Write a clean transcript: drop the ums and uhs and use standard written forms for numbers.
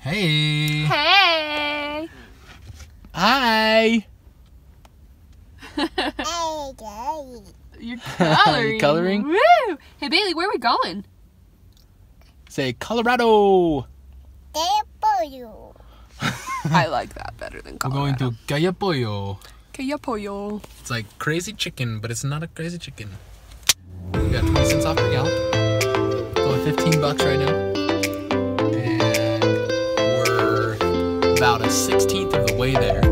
Hey. Hey. Hi. You're coloring. You coloring? Woo! Hey, Bailey, where are we going? Say Colorado. I like that better than We're Colorado. going to Calle Pollo. Calle Pollo. It's like crazy chicken, but it's not a crazy chicken. We got 20 cents off per gallon. Going $15 right now. And we're about a 16th of the way there.